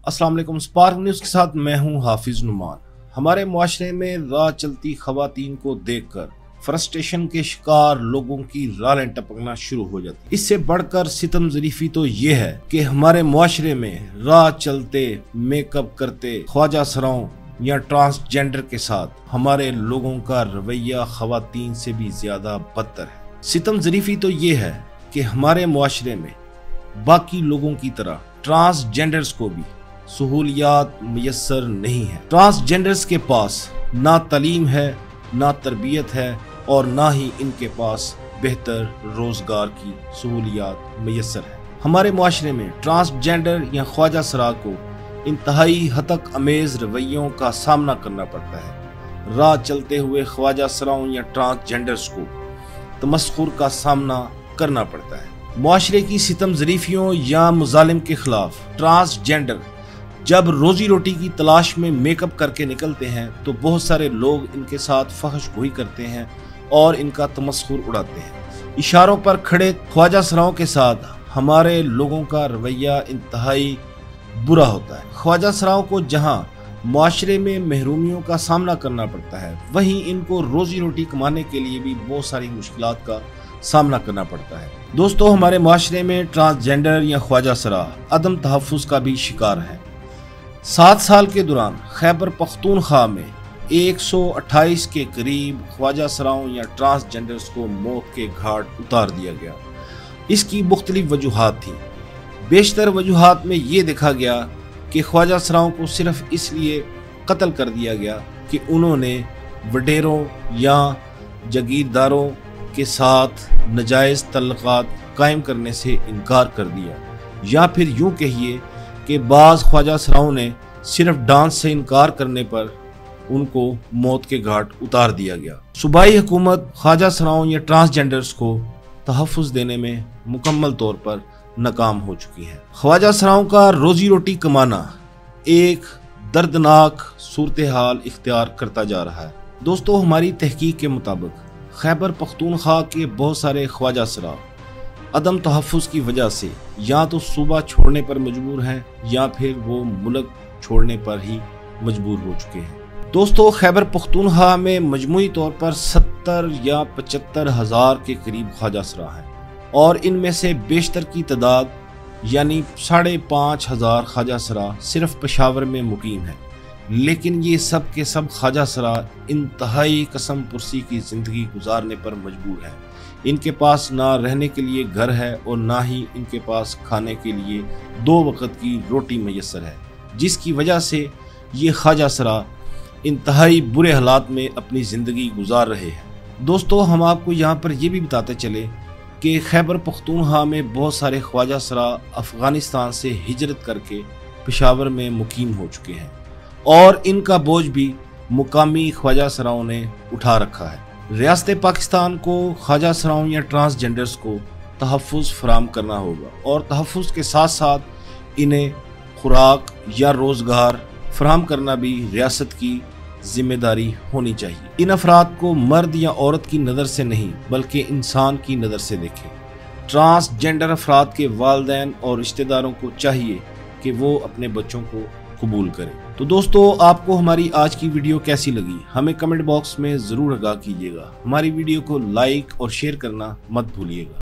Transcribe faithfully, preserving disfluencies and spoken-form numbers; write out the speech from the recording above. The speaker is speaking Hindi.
अस्सलाम वालेकुम। स्पार्क न्यूज़ के साथ मैं हूं हाफिज नुमान। हमारे मुआशरे में राह चलती खवातीन को देखकर फ्रस्ट्रेशन के शिकार लोगों की रालें टपकना शुरू हो जाती। इससे बढ़कर सितम ज़रीफी तो ये है कि हमारे मुआशरे में राह चलते मेकअप करते ख्वाजा सराओं या ट्रांसजेंडर के साथ हमारे लोगों का रवैया खवातीन से भी ज्यादा बदतर है। सितम ज़रीफी तो ये है कि हमारे मुआशरे में बाकी लोगों की तरह ट्रांसजेंडर्स को भी सहूलियात मुयस्सर नहीं है। ट्रांसजेंडर्स के पास ना तालीम है, ना तरबियत है और ना ही इनके पास बेहतर रोजगार की सहूलियात मुयस्सर है। हमारे मुआशरे में ट्रांसजेंडर या ख्वाजा सरा को इंतहाई हतक अमेज रवैयों का सामना करना पड़ता है। राह चलते हुए ख्वाजा सराओं या ट्रांसजेंडर्स को तमस्खुर का सामना करना पड़ता है। मुआशरे की सितम ज़रीफियों या मुजालिम के खिलाफ ट्रांसजेंडर जब रोजी रोटी की तलाश में मेकअप करके निकलते हैं तो बहुत सारे लोग इनके साथ फहश गोई करते हैं और इनका तमस्खुर उड़ाते हैं। इशारों पर खड़े ख्वाजा सराओं के साथ हमारे लोगों का रवैया इंतहाई बुरा होता है। ख्वाजा सराओं को जहां मुआशरे में महरूमियों का सामना करना पड़ता है, वहीं इनको रोजी रोटी कमाने के लिए भी बहुत सारी मुश्किलात का सामना करना पड़ता है। दोस्तों, हमारे मुआशरे में ट्रांसजेंडर या ख्वाजा सरा अदम तहफ़्फ़ुज़ का भी शिकार है। सात साल के दौरान खैबर पख्तूनख्वा में एक सौ अट्ठाईस के करीब ख्वाजा सराओं या ट्रांसजेंडर्स को मौत के घाट उतार दिया गया। इसकी मुख्तलिफ वजूहात थी। बेशतर वजूहात में ये देखा गया कि ख्वाजा सराओं को सिर्फ इसलिए कत्ल कर दिया गया कि उन्होंने वडेरों या जागीरदारों के साथ नजायज़ तल्लुकात कायम करने से इनकार कर दिया, या फिर यूँ कहिए कि बाज़ ख्वाजा सराओं ने सिर्फ डांस से इनकार करने पर उनको मौत के घाट उतार दिया गया। सूबाई हुकूमत ख्वाजा सराओं या ट्रांसजेंडर्स को तहफ़्फ़ुज़ देने में मुकम्मल तौर पर नाकाम हो चुकी है। ख्वाजा सराओं का रोजी रोटी कमाना एक दर्दनाक सूरत हाल इख्तियार करता जा रहा है। दोस्तों, हमारी तहकीक के मुताबिक खैबर पख्तूनख्वा के बहुत सारे ख्वाजा सरा अदम तहफ़्फ़ुज़ की वजह से या तो सूबा छोड़ने पर मजबूर हैं या फिर वो मुल्क छोड़ने पर ही मजबूर हो चुके हैं। दोस्तों, खैबर पख्तूनख्वा में मजमूई तौर पर सत्तर या पचहत्तर हज़ार के करीब ख्वाजा सरा हैं और इनमें से बेशतर की तादाद यानी साढ़े पाँच हज़ार ख्वाजा सरा सिर्फ पेशावर में मुकीम है। लेकिन ये सब के सब ख्वाजा सरा इंतहाई कसम पुरसी की ज़िंदगी गुजारने पर मजबूर हैं। इनके पास ना रहने के लिए घर है और ना ही इनके पास खाने के लिए दो वक्त की रोटी मैसर है, जिसकी वजह से ये ख्वाजा सरा इंतहाई बुरे हालात में अपनी ज़िंदगी गुजार रहे हैं। दोस्तों, हम आपको यहाँ पर यह भी बताते चले कि खैबर पख्तूनख्वा में बहुत सारे ख्वाजा सरा अफ़गानिस्तान से हिजरत करके पेशावर में मुकीम हो चुके हैं और इनका बोझ भी मुकामी ख्वाजा सराओं ने उठा रखा है। रियासत पाकिस्तान को ख्वाजा सराओं या ट्रांसजेंडर्स को तहफ़्फ़ुज़ फराहम करना होगा और तहफ़्फ़ुज़ के साथ साथ इन्हें खुराक या रोज़गार फराहम करना भी रियासत की जिम्मेदारी होनी चाहिए। इन अफराद को मर्द या औरत की नज़र से नहीं बल्कि इंसान की नज़र से देखें। ट्रांसजेंडर अफराद के वालिदैन और रिश्तेदारों को चाहिए कि वो अपने बच्चों को कबूल करें। तो दोस्तों, आपको हमारी आज की वीडियो कैसी लगी हमें कमेंट बॉक्स में ज़रूर आगाह कीजिएगा। हमारी वीडियो को लाइक और शेयर करना मत भूलिएगा।